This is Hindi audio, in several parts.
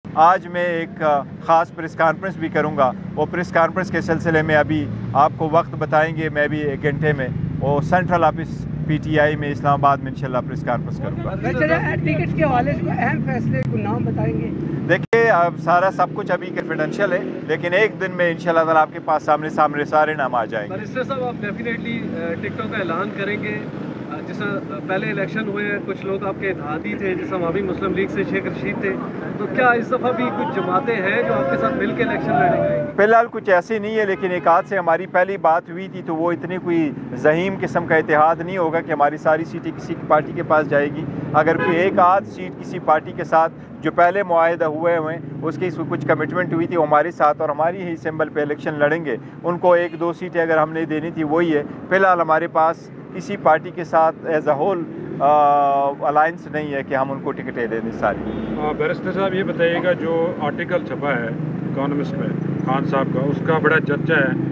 आज मैं एक ख़ास प्रेस कॉन्फ्रेंस भी करूंगा। वो प्रेस कॉन्फ्रेंस के सिलसिले में अभी आपको वक्त बताएंगे, मैं भी 1 घंटे में वो सेंट्रल ऑफिस पीटीआई में इस्लामाबाद में इंशाल्लाह प्रेस कॉन्फ्रेंस करूंगा। टिकट के हवाले से अहम फैसले को नाम बताएंगे? देखिए, अब सारा सब कुछ अभी कॉन्फिडेंशियल है, लेकिन एक दिन में इंशाल्लाह ताला आपके पास सामने सामने सारे नाम आ जाएंगे। बैरिस्टर साहब, आप डेफिनेटली टिकटॉक का ऐलान करेंगे? जैसा पहले इलेक्शन हुए हैं, कुछ लोग आपके इत्तेहादी थे, जैसा अवामी मुस्लिम लीग से शेख रशीद थे, तो क्या इस दफ़ा भी कुछ जमातें हैं जो आपके साथ मिल के इलेक्शन लड़ेंगे? फिलहाल कुछ ऐसी नहीं है, लेकिन एक आध से हमारी पहली बात हुई थी, तो वो इतनी कोई जहीम किस्म का इतिहाद नहीं होगा कि हमारी सारी सीटें किसी की पार्टी के पास जाएगी। अगर कोई एक आध सीट किसी पार्टी के साथ जो पहले मुआहदा हुए हुए उसकी कुछ कमिटमेंट हुई थी वो हमारे साथ और हमारी ही सिंबल पे इलेक्शन लड़ेंगे, उनको 1-2 सीटें अगर हमने देनी थी वही है। फिलहाल हमारे पास किसी पार्टी के साथ एज अ होल अलायंस नहीं है कि हम उनको टिकटें दे दें सारी। बैरिस्टर साहब, ये बताइएगा, जो आर्टिकल छपा है इकोनॉमिस्ट में खान साहब का, उसका बड़ा चर्चा है।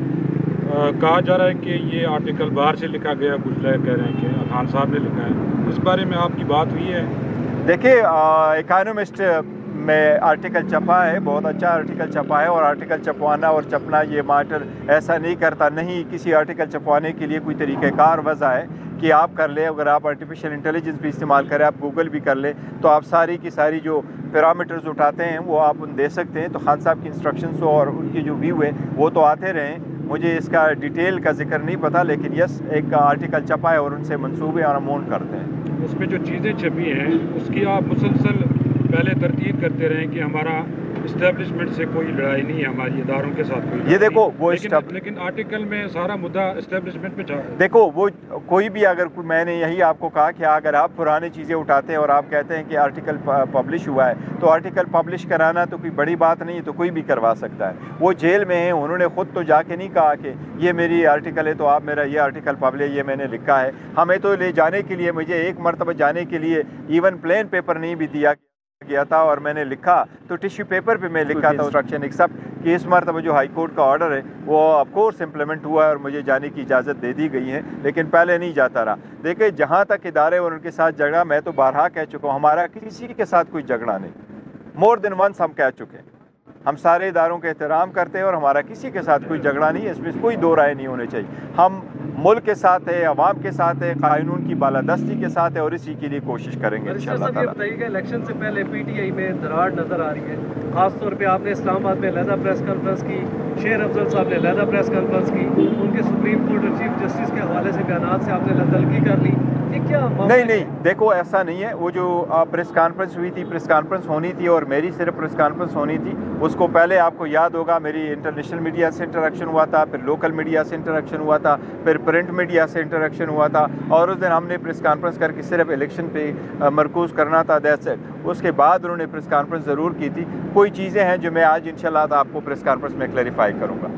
कहा जा रहा है कि ये आर्टिकल बाहर से लिखा गया, कुछ लोग कह रहे हैं कि खान साहब ने लिखा है। इस बारे में आपकी बात हुई है? देखिए, इकोनॉमिस्ट में आर्टिकल छपा है, बहुत अच्छा आर्टिकल छपा है, और आर्टिकल छपवाना और छपना ये मैटर ऐसा नहीं करता। नहीं, किसी आर्टिकल छपवाने के लिए कोई तरीक़ाकार वजह है कि आप कर ले। अगर आप आर्टिफिशियल इंटेलिजेंस भी इस्तेमाल करें, आप गूगल भी कर ले, तो आप सारी की सारी जो पैरामीटर्स उठाते हैं वो आप उन दे सकते हैं। तो खान साहब की इंस्ट्रक्शंस और उनकी जो व्यू है वो तो आते रहे। मुझे इसका डिटेल का जिक्र नहीं पता, लेकिन यस, एक आर्टिकल छपा है और उनसे मंसूबे और अमाउंट करते हैं। उसमें जो चीज़ें छपी हैं उसकी आप मुसलसल पहले तरतीब करते रहें कि हमारा इस्टेब्लिशमेंट से कोई लड़ाई नहीं है, हमारी इदारों के साथ कोई। ये देखो वो लेकिन आर्टिकल में सारा मुद्दा इस्टेब्लिशमेंट पे था। देखो, वो कोई भी अगर मैंने यही आपको कहा कि अगर आप पुरानी चीज़ें उठाते हैं और आप कहते हैं कि आर्टिकल पब्लिश हुआ है, तो आर्टिकल पब्लिश कराना तो कोई बड़ी बात नहीं है, तो कोई भी करवा सकता है। वो जेल में है, उन्होंने ख़ुद तो जाके नहीं कहा कि ये मेरी आर्टिकल है तो आप मेरा ये आर्टिकल पब्लिश, ये मैंने लिखा है। हमें तो ले जाने के लिए, मुझे एक मरतबा जाने के लिए इवन प्लेन पेपर नहीं भी दिया गया था, और मैंने लिखा तो टिश्यू पेपर पे मैं लिखा था इंस्ट्रक्शन, एक्सेप्ट कि इस मरतबा जो हाई कोर्ट का ऑर्डर है वो ऑफ कोर्स इम्प्लीमेंट हुआ है और मुझे जाने की इजाज़त दे दी गई है, लेकिन पहले नहीं जाता रहा। देखिए, जहाँ तक इदारे और उनके साथ झगड़ा, मैं तो बारहा कह चुका हूँ, हमारा किसी के साथ कोई झगड़ा नहीं। मोर देन वंस हम कह चुके हैं, हम सारे इदारों का एहतराम करते हैं और हमारा किसी के साथ कोई झगड़ा नहीं है, इसमें कोई दो राय नहीं होनी चाहिए। हम मुल्क के साथ है, अवाम के साथ है, कानून की बालादस्ती के साथ है, और इसी के लिए कोशिश करेंगे इंशाअल्लाह ताला। बताइएगा, इलेक्शन से पहले पीटीआई में दरार नजर आ रही है, खासतौर पे आपने इस्लामाबाद में अलहदा प्रेस कॉन्फ्रेंस की, शेर अफजल साहब ने अलहदा प्रेस कॉन्फ्रेंस की, उनके सुप्रीम कोर्ट और चीफ जस्टिस के हवाले से बयान से आपने तलखी कर ली, ये क्या? नहीं, देखो ऐसा नहीं है। वो जो प्रेस कॉन्फ्रेंस हुई थी, प्रेस कॉन्फ्रेंस होनी थी और मेरी सिर्फ प्रेस कॉन्फ्रेंस होनी थी। उसको पहले आपको याद होगा मेरी इंटरनेशनल मीडिया से इंटरेक्शन हुआ था, फिर लोकल मीडिया से इंटरेक्शन हुआ था, फिर प्रिंट मीडिया से इंटरेक्शन हुआ था, और उस दिन हमने प्रेस कॉन्फ्रेंस करके सिर्फ इलेक्शन पे मरकूज़ करना था, दैट्स इट। उसके बाद उन्होंने प्रेस कॉन्फ्रेंस ज़रूर की थी। कोई चीज़ें हैं जो मैं आज इंशाल्लाह आपको प्रेस कॉन्फ्रेंस में क्लैरिफाई करूँगा।